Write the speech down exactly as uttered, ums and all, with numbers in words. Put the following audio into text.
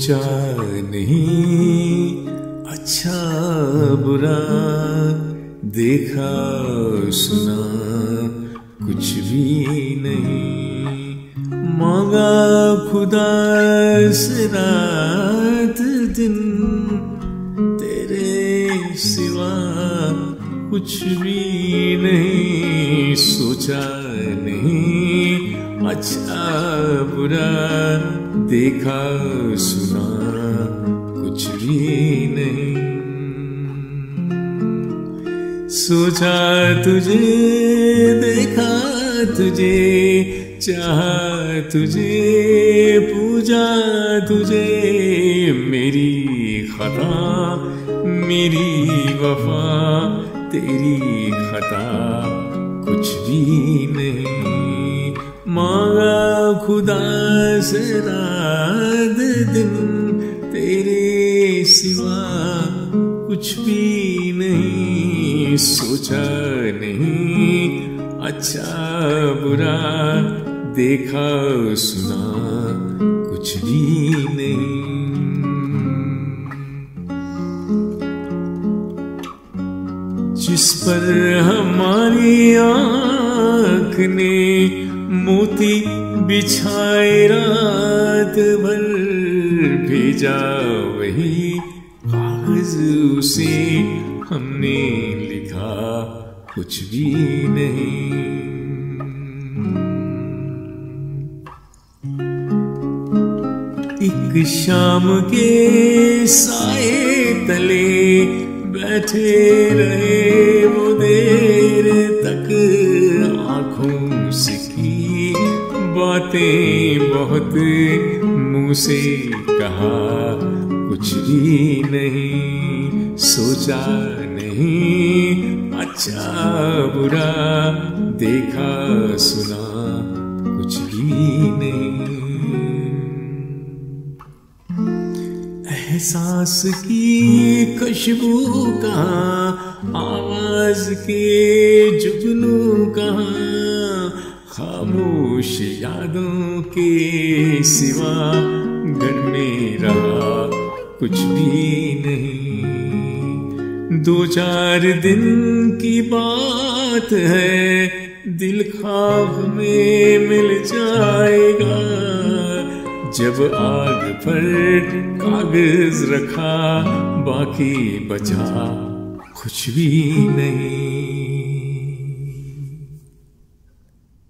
सोचा नहीं अच्छा बुरा, देखा सुना कुछ भी नहीं। मांगा खुदा से रात दिन, तेरे सिवा कुछ भी नहीं। सोचा नहीं अच्छा बुरा, देखा सुना कुछ भी नहीं। सोचा तुझे, देखा तुझे, चाहा तुझे, पूजा तुझे। मेरी खता मेरी वफा, तेरी खता कुछ भी नहीं। मांगा खुदा से रात दिन, तेरे सिवा कुछ भी नहीं। सोचा नहीं अच्छा बुरा, देखा सुना कुछ भी नहीं। जिस पर हमारी आँख ने मोती बिछाए रात भर, भेजा वही कागज उसे हमने लिखा कुछ भी नहीं। एक शाम के साए तले बैठे रहे वो देर तक, आंखों से की बातें बहुत, मुंह से कहा कुछ भी नहीं। सोचा नहीं अच्छा बुरा, देखा सुना कुछ भी नहीं। एहसास की खुशबू कहाँ, आवाज के जुगनू कहाँ, खामोश यादों के सिवा घर में रहा कुछ भी नहीं। दो चार दिन की बात है, दिल ख्वाब में मिल जाएगा। जब आग पर कागज रखा, बाकी बचा कुछ भी नहीं।